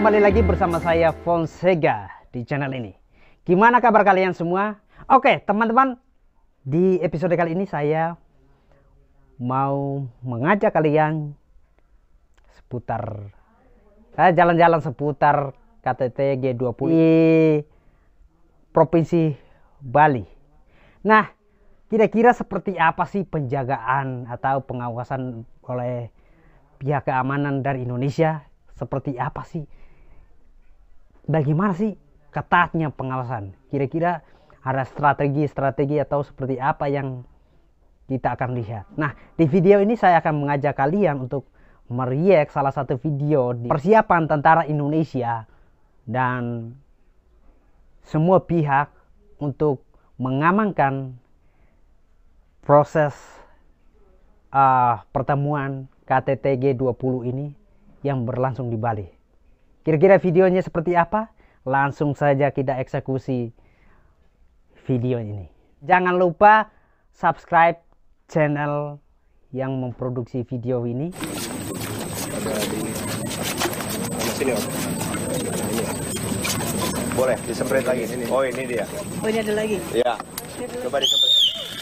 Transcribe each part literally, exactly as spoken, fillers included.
kembali lagi bersama saya Fonseca di channel ini. Gimana kabar kalian semua? Oke teman-teman, di episode kali ini saya mau mengajak kalian seputar saya jalan-jalan seputar K T T G dua puluh di Provinsi Bali. Nah, kira-kira seperti apa sih penjagaan atau pengawasan oleh pihak keamanan dari Indonesia? Seperti apa sih? Bagaimana sih ketatnya pengawasan? Kira-kira ada strategi-strategi atau seperti apa yang kita akan lihat. Nah, di video ini saya akan mengajak kalian untuk meriak salah satu video di persiapan tentara Indonesia dan semua pihak untuk mengamankan proses uh, pertemuan K T T G dua puluh ini yang berlangsung di Bali. Kira-kira videonya seperti apa? Langsung saja kita eksekusi video ini. Jangan lupa subscribe channel yang memproduksi video ini. Ada di sini, Om. Ini. Boleh disemprit lagi ini. Oh, ini dia. Oh, ini ada lagi. Iya. Coba disemprit.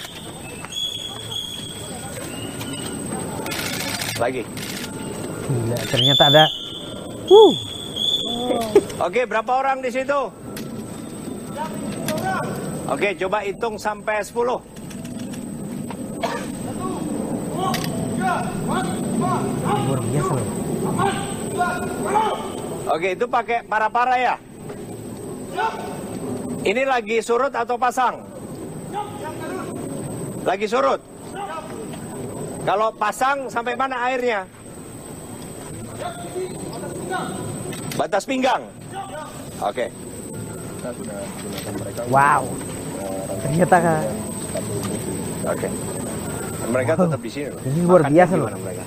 Lagi. Gila, ternyata ada. Uh. Oh. Oke, berapa orang di situ? Oke, coba hitung sampai sepuluh. Luar biasa loh. Oke, itu pakai para-para ya? Ini lagi surut atau pasang? Lagi surut. Kalau pasang sampai mana airnya? Batas pinggang. Oke. Wow. Ternyata kan. Oke. Mereka tetap di sini loh. Ini luar Makannya biasa loh. gimana mereka?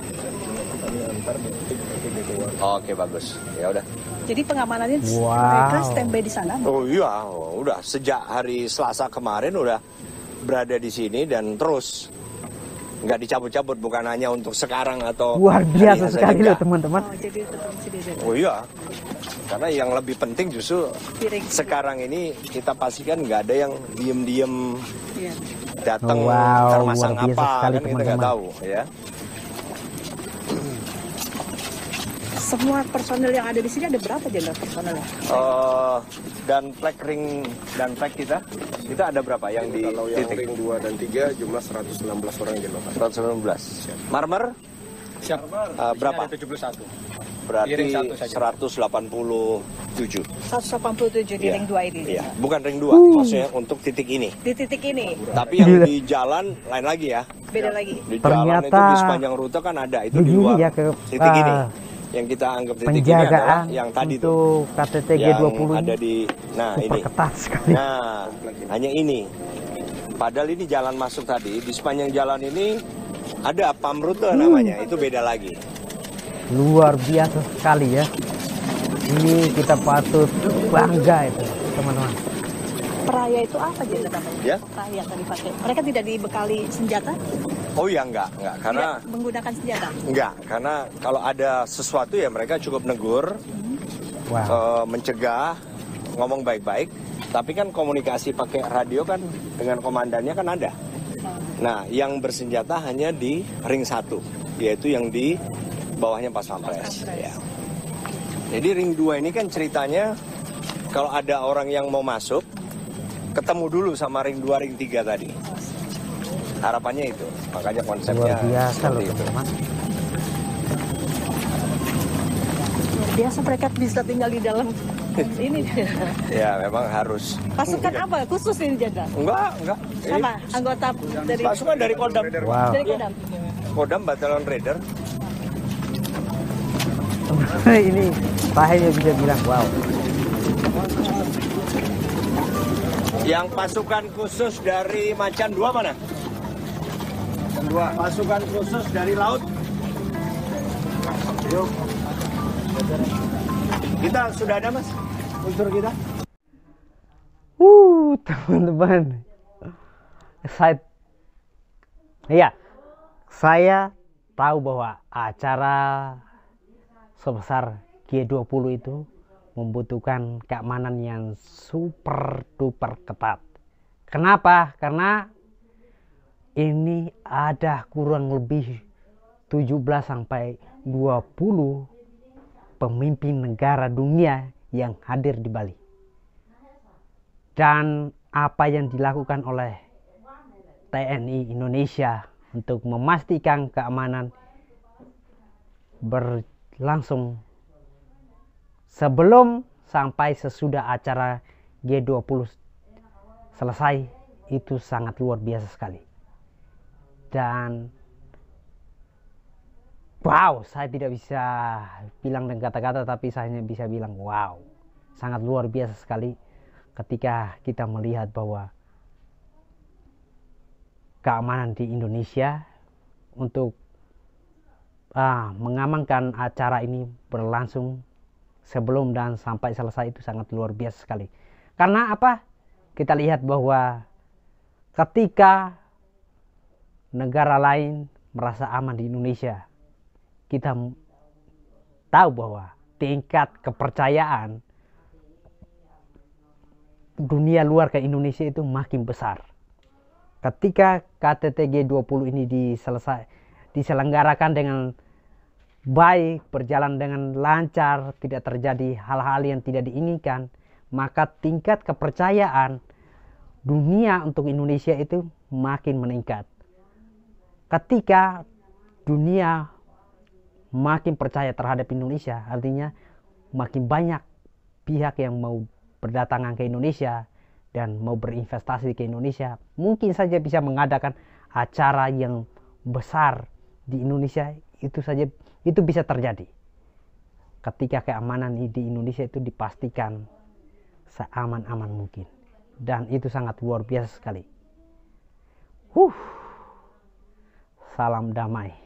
Oke, bagus. Ya udah. Jadi pengamanannya Wow. mereka standby di sana. Oh iya, udah sejak hari Selasa kemarin udah berada di sini dan terus nggak dicabut-cabut, bukan hanya untuk sekarang atau Luar biasa hari sekali saja, loh enggak. teman-teman. Oh, jadi tetap di sini. Oh iya, karena yang lebih penting justru Piring. sekarang ini kita pastikan nggak ada yang diem-diem Iya. datang Wow, ntar masang luar biasa apa sekali, kan kita nggak teman-teman. tahu ya. Semua personel yang ada di sini ada berapa jenderal personelnya? Eh, dan flag ring dan flag kita kita ada berapa yang di Kalau yang titik? ring dua dan tiga jumlah seratus enam belas orang yang dilakukan. seratus sembilan belas. Marmer Siap. eh, berapa? tujuh puluh satu. Berarti Di ring satu saja. seratus delapan puluh tujuh. seratus delapan puluh tujuh di Iya. ring dua ini. Iya, bukan ring dua, maksudnya untuk titik ini. Di titik ini Tapi yang Gila. di jalan lain lagi ya. beda lagi. Di jalan itu Ternyata di sepanjang rute kan ada itu di begini luar. ya ke titik uh, ini. Yang kita anggap titik ini adalah penjagaan yang tadi tuh. untuk K T T G Yang dua puluh ada ini di nah super ini. ketat sekali. Nah, hanya ini. Padahal ini jalan masuk tadi, di sepanjang jalan ini ada pam rute namanya, itu beda lagi. Luar biasa sekali ya. Ini kita patut bangga itu teman-teman. Peraya itu apa jenderal namanya? Ya? Peraya yang dipakai. Mereka tidak dibekali senjata? Oh ya enggak, enggak, karena Tidak menggunakan senjata. enggak, karena kalau ada sesuatu ya mereka cukup negur, Wow. eh, mencegah, ngomong baik-baik. Tapi kan komunikasi pakai radio kan dengan komandannya kan ada. Nah, yang bersenjata hanya di ring satu, yaitu yang di bawahnya Pas Pampres. Ya. Jadi ring dua ini kan ceritanya kalau ada orang yang mau masuk, ketemu dulu sama ring dua, ring tiga tadi. Harapannya itu, makanya konsepnya Luar biasa loh seperti itu. teman-teman. Biasa mereka bisa tinggal di dalam ini. Ya, memang harus. Pasukan apa khusus ini jenderal? Enggak, enggak. Ini Sama anggota dari pasukan dari Kodam. Wow. dari Kodam. Kodam Batalion Raider. Ini Pak Hedi bisa bilang wow. Yang pasukan khusus dari Macan dua mana? Dua. Pasukan khusus dari laut. Yuk. Kita sudah ada mas unsur kita. Uh, teman-teman. Saya, iya, saya tahu bahwa acara sebesar G dua puluh itu membutuhkan keamanan yang super duper ketat. Kenapa? Karena ini ada kurang lebih tujuh belas sampai dua puluh pemimpin negara dunia yang hadir di Bali. Dan apa yang dilakukan oleh T N I Indonesia untuk memastikan keamanan berlangsung sebelum sampai sesudah acara G dua puluh selesai itu sangat luar biasa sekali. Dan wow, saya tidak bisa bilang dengan kata-kata, tapi saya hanya bisa bilang wow, sangat luar biasa sekali ketika kita melihat bahwa keamanan di Indonesia untuk ah, mengamankan acara ini berlangsung sebelum dan sampai selesai itu sangat luar biasa sekali. Karena apa? Kita lihat bahwa ketika negara lain merasa aman di Indonesia, kita tahu bahwa tingkat kepercayaan dunia luar ke Indonesia itu makin besar. Ketika K T T G dua puluh ini diselesai, diselenggarakan dengan baik, berjalan dengan lancar, tidak terjadi hal-hal yang tidak diinginkan, maka tingkat kepercayaan dunia untuk Indonesia itu makin meningkat. Ketika dunia makin percaya terhadap Indonesia, artinya makin banyak pihak yang mau berdatangan ke Indonesia dan mau berinvestasi ke Indonesia. Mungkin saja bisa mengadakan acara yang besar di Indonesia. Itu saja, itu bisa terjadi ketika keamanan di Indonesia itu dipastikan seaman-aman mungkin. Dan itu sangat luar biasa sekali. Huh. Salam damai.